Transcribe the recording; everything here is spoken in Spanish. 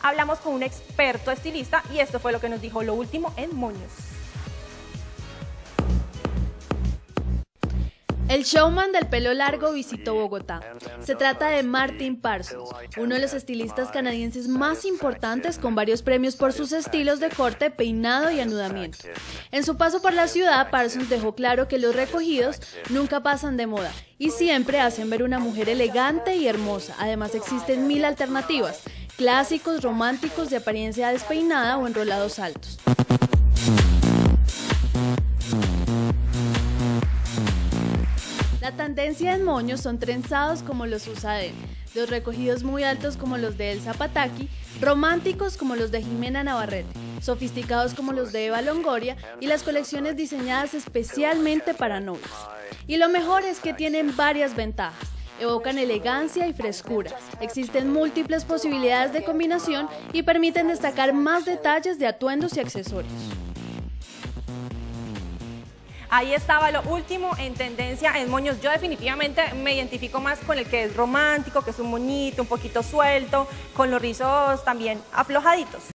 hablamos con un experto estilista y esto fue lo que nos dijo lo último en moños. El showman del pelo largo visitó Bogotá. Se trata de Martin Parsons, uno de los estilistas canadienses más importantes con varios premios por sus estilos de corte, peinado y anudamiento. En su paso por la ciudad, Parsons dejó claro que los recogidos nunca pasan de moda y siempre hacen ver una mujer elegante y hermosa. Además existen 1000 alternativas, clásicos, románticos, de apariencia despeinada o enrolados altos. La tendencia en moños son trenzados como los usa él, los recogidos muy altos como los de Elsa Pataky, románticos como los de Jimena Navarrete, sofisticados como los de Eva Longoria y las colecciones diseñadas especialmente para novias. Y lo mejor es que tienen varias ventajas. Evocan elegancia y frescura, existen múltiples posibilidades de combinación y permiten destacar más detalles de atuendos y accesorios. Ahí estaba lo último en tendencia en moños. Yo definitivamente me identifico más con el que es romántico, que es un moñito, un poquito suelto, con los rizos también aflojaditos.